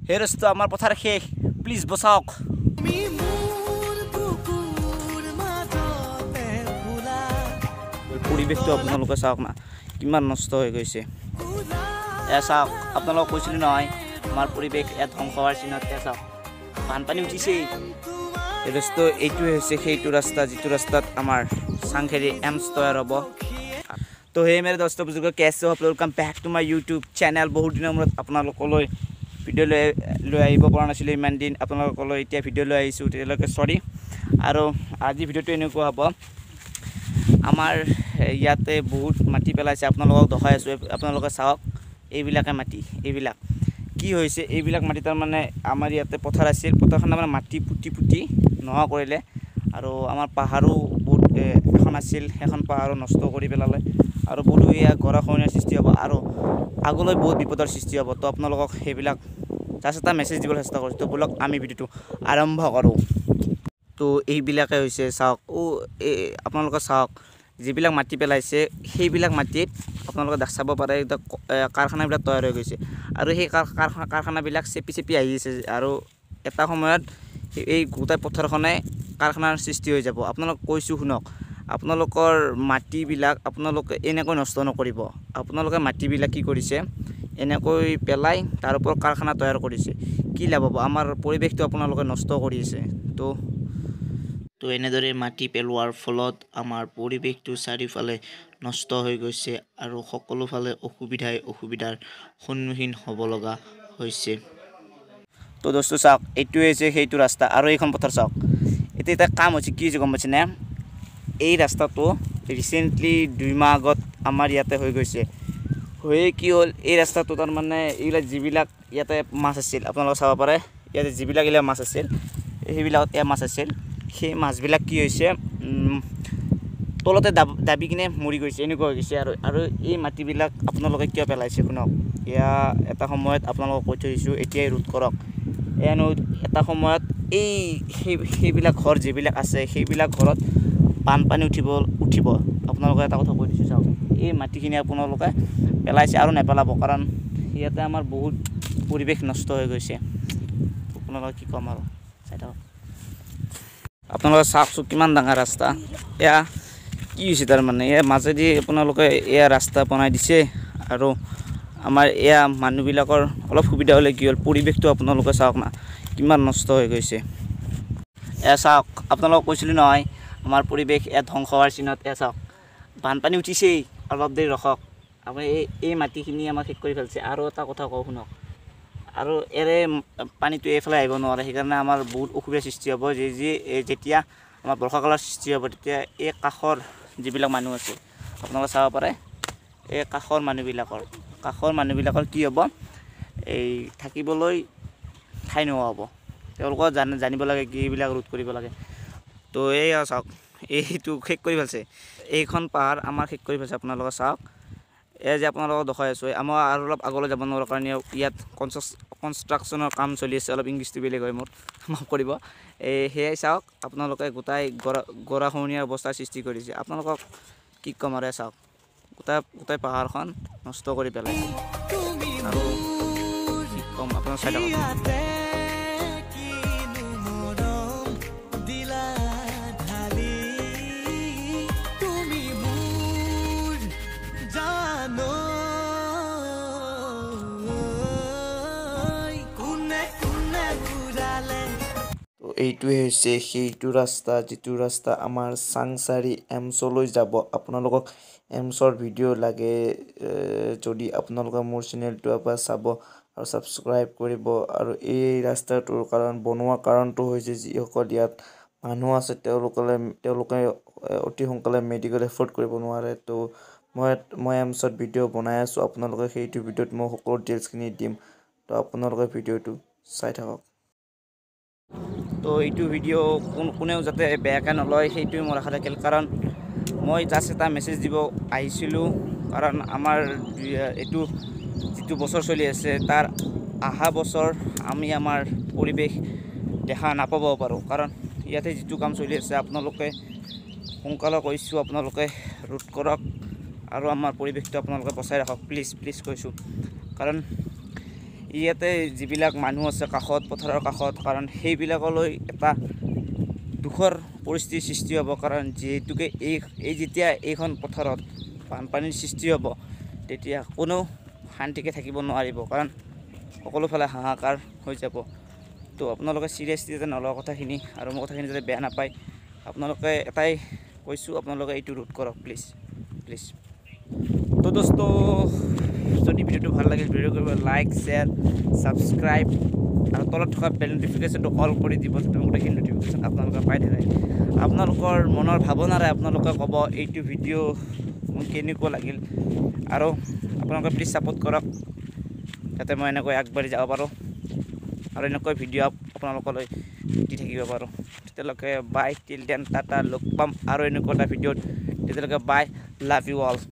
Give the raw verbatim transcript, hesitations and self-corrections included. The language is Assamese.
সেই ৰাস্তা আমাৰ পথাৰ শেষ প্লিজ বচাওক পৰিৱেশটো আপোনালোকে চাওক না কিমান নষ্ট হৈ গৈছে এ চাওক আপোনালোকক কৈছিলোঁ নহয় আমাৰ পৰিৱেশ ইয়াত ধ্বংস হোৱাৰ চিনত এ চাওক বানপানী উঠিছে এই ৰাস্তা এইটোৱে হৈছে সেইটো ৰাস্তা যিটো ৰাস্তাত আমাৰ চাংখেৰি এমছ তৈয়াৰ হ'ব তো সেই মেৰে দোস্ত বুজুৰ্গ কেছে हो welcome back to my YouTube channel बहुत দিনৰ মূৰত আপোনালোকলৈ ভিডিঅ' লৈ লৈ আহিব পৰা নাছিলোঁ ইমান দিন আপোনালোকলৈ এতিয়া ভিডিঅ' লৈ আহিছোঁ তেতিয়ালৈকে সৰি আৰু আজি ভিডিঅ'টো এনেকুৱা হ'ব আমাৰ ইয়াতে বহুত মাটি পেলাইছে আপোনালোকক দেখাই আছোঁ আপোনালোকে চাওক এইবিলাকে মাটি এইবিলাক কি হৈছে এইবিলাক মাটি তাৰ মানে আমাৰ ইয়াতে পথাৰ আছিল পথাৰখন মানে মাটি পুটি পুটি নোহোৱা কৰিলে আৰু আমাৰ পাহাৰো বহুত এখন আছিল এখন পাহাৰো নষ্ট কৰি পেলালে আৰু বহুত ইয়া গৰাখহনীয়াৰ সৃষ্টি হ'ব আৰু আগলৈ বহুত বিপদৰ সৃষ্টি হ'ব তো আপোনালোকক সেইবিলাক জাষ্ট এটা মেছেজ দিবলৈ চেষ্টা কৰিছোঁ তো বলক আমি ভিডিঅ'টো আৰম্ভ কৰোঁ তো এইবিলাকে হৈছে চাওক ও আপোনালোকে চাওক যিবিলাক মাটি পেলাইছে সেইবিলাক মাটিত আপোনালোকে দেখা চাব পাৰে কাৰখানাবিলাক তৈয়াৰ হৈ গৈছে আৰু সেই কাৰখানাবিলাক চেপি চেপি আহিছে আৰু এটা সময়ত এই গোটেই পথাৰখনে কাৰখানাৰ সৃষ্টি হৈ যাব আপোনালোক কৈছোঁ শুনক আপোনালোকৰ মাটিবিলাক আপোনালোকে এনেকৈ নষ্ট নকৰিব আপোনালোকে মাটিবিলাক কি কৰিছে এনেকৈ পেলাই তাৰ ওপৰত কাৰখানা তৈয়াৰ কৰিছে কি লাভ হ'ব আমাৰ পৰিৱেশটো আপোনালোকে নষ্ট কৰি আছে তো তো এনেদৰে মাটি পেলোৱাৰ ফলত আমাৰ পৰিৱেশটো চাৰিওফালে নষ্ট হৈ গৈছে আৰু সকলোফালে অসুবিধাই অসুবিধাৰ সন্মুখীন হ'ব লগা হৈছে তো দোস্ত চাওক এইটোৱে হৈছে সেইটো ৰাস্তা আৰু এইখন পথাৰ চাওক এতিয়া এটা কাম হৈছে কি হৈছে গম পাইছেনে এই ৰাস্তাটো ৰিচেণ্টলি দুই মাহ আগত আমাৰ ইয়াতে হৈ গৈছে হৈ কি হ'ল এই ৰাস্তাটো তাৰমানে এইবিলাক যিবিলাক ইয়াতে মাছ আছিল আপোনালোকে চাব পাৰে ইয়াতে যিবিলাক এইবিলাক মাছ আছিল সেইবিলাকত এয়া মাছ আছিল সেই মাছবিলাক কি হৈছে তলতে দাবি কিনে মৰি গৈছে এনেকুৱা হৈ গৈছে আৰু আৰু এই মাটিবিলাক আপোনালোকে কিয় পেলাইছে শুনক এয়া এটা সময়ত আপোনালোকক কৈ থৈ দিছোঁ এতিয়াই ৰোধ কৰক এনো এটা সময়ত এই সেই সেইবিলাক ঘৰ যিবিলাক আছে সেইবিলাক ঘৰত বানপানী উঠিব উঠিব আপোনালোকে এটা কথা কৈ দিছোঁ চাওক এই মাটিখিনি আপোনালোকে পেলাইছে আৰু নেপেলাব কাৰণ ইয়াতে আমাৰ বহুত পৰিৱেশ নষ্ট হৈ গৈছে আপোনালোকে কি ক'ম আৰু চাই থাকক আপোনালোকে চাওকচোন কিমান ডাঙৰ ৰাস্তা এয়া কি হৈছে তাৰমানে এয়া মাজেদি আপোনালোকে এয়া ৰাস্তা বনাই দিছে আৰু আমাৰ এয়া মানুহবিলাকৰ অলপ সুবিধা হ'লে কি হ'ল পৰিৱেশটো আপোনালোকে চাওক না কিমান নষ্ট হৈ গৈছে এয়া চাওক আপোনালোকক কৈছিলোঁ নহয় আমাৰ পৰিৱেশ ইয়াত ধ্বংস হোৱাৰ চিনত এয়া চাওক বানপানী উঠিছেই অলপ দেৰি ৰখক আপুনি এই এই মাটিখিনি আমাক শেষ কৰি পেলাইছে আৰু এটা কথা কওঁ শুনক আৰু এৰে পানীটো এইফালে আহিব নোৱাৰে সেইকাৰণে আমাৰ বহুত অসুবিধাৰ সৃষ্টি হ'ব যে যি যেতিয়া আমাৰ বৰ্ষাকালৰ সৃষ্টি হ'ব তেতিয়া এই কাষৰ যিবিলাক মানুহ আছে আপোনালোকে চাব পাৰে এই কাষৰ মানুহবিলাকৰ কাষৰ মানুহবিলাকৰ কি হ'ব এই থাকিবলৈ ঠাই নোহোৱা হ'ব তেওঁলোকক জান জানিব লাগে কি এইবিলাক ৰোধ কৰিব লাগে তো এই চাওক এইটো শেষ কৰি পেলাইছে এইখন পাহাৰ আমাৰ শেষ কৰি পেলাইছে আপোনালোকে চাওক এয়া যে আপোনালোকক দেখাই আছোঁ আমাৰ আৰু অলপ আগলৈ যাব নোৱাৰাৰ কাৰণে ইয়াত কনষ্ট্ৰাকশ্যনৰ কাম চলি আছে অলপ ইংলিছটো বেলেগ হয় মোৰ মাফ কৰিব এই সেয়াই চাওক আপোনালোকে গোটাই গৰা গৰাখহনীয়াৰ অৱস্থাৰ সৃষ্টি কৰিছে আপোনালোকক কি ক'ম আৰু চাওক গোটাই গোটাই পাহাৰখন নষ্ট কৰি পেলাইছে আৰু কি ক'ম আপোনালোক চাই থাকক এইটোৱে হৈছে সেইটো ৰাস্তা যিটো ৰাস্তা আমাৰ চাংচাৰি এমছলৈ যাব আপোনালোকক এমছৰ ভিডিঅ' লাগে যদি আপোনালোকে মোৰ চেনেলটো এবাৰ চাব আৰু ছাবস্ক্ৰাইব কৰিব আৰু এই ৰাস্তাটোৰ কাৰণ বনোৱা কাৰণটো হৈছে যিসকল ইয়াত মানুহ আছে তেওঁলোকে তেওঁলোকে অতি সোনকালে মেডিকেল এফৰ্ড কৰিব নোৱাৰে তো মই মই এমছত ভিডিঅ' বনাই আছোঁ আপোনালোকে সেইটো ভিডিঅ'ত মই সকলো ডিটেইলছখিনি দিম তো আপোনালোকে ভিডিঅ'টো চাই থাকক তো এইটো ভিডিঅ' কোন কোনেও যাতে বেয়াকৈ নলয় সেইটোৱে মোৰ আশা থাকিল কাৰণ মই জাষ্ট এটা মেছেজ দিব আহিছিলোঁ কাৰণ আমাৰ এইটো যিটো বছৰ চলি আছে তাৰ অহা বছৰ আমি আমাৰ পৰিৱেশ দেখা নাপাব পাৰোঁ কাৰণ ইয়াতে যিটো কাম চলি আছে আপোনালোকে সোনকালে কৈছোঁ আপোনালোকে ৰোধ কৰক আৰু আমাৰ পৰিৱেশটো আপোনালোকে বচাই ৰাখক প্লিজ প্লিজ কৈছোঁ কাৰণ ইয়াতে যিবিলাক মানুহ আছে কাষত পথাৰৰ কাষত কাৰণ সেইবিলাকলৈ এটা দুখৰ পৰিস্থিতিৰ সৃষ্টি হ'ব কাৰণ যিহেতুকে এই এই যেতিয়া এইখন পথাৰত বানপানীৰ সৃষ্টি হ'ব তেতিয়া কোনো শান্তিকে থাকিব নোৱাৰিব কাৰণ সকলোফালে হাহাকাৰ হৈ যাব। তো আপোনালোকে চিৰিয়াছলি যাতে নলওঁ কথাখিনি আৰু মোৰ কথাখিনি যাতে বেয়া নাপায় আপোনালোকে এটাই কৈছোঁ আপোনালোকে এইটো ৰোধ কৰক প্লিজ প্লিজ। তো দোস্ত যদি ভিডিঅ'টো ভাল লাগিল ভিডিঅ' কৰিব লাইক শ্বেয়াৰ ছাবস্ক্ৰাইব আৰু তলত থকা বেল নটিফিকেশ্যনটো অল কৰি দিব যাতে গোটেইখিনি নটিফিকেশ্যন আপোনালোকে পাই থাকে। আপোনালোকৰ মনৰ ভাৱনাৰে আপোনালোকে ক'ব এইটো ভিডিঅ' মোক কেনেকুৱা লাগিল আৰু আপোনালোকে প্লিজ ছাপোৰ্ট কৰক যাতে মই এনেকৈ আগবাঢ়ি যাব পাৰোঁ আৰু এনেকৈ ভিডিঅ' আপোনালোকলৈ দি থাকিব পাৰোঁ। তেতিয়ালৈকে বাই টিল দেন টাটা লগ পাম আৰু এনেকুৱা এটা ভিডিঅ'ত তেতিয়ালৈকে বাই লাভ ইউ অল।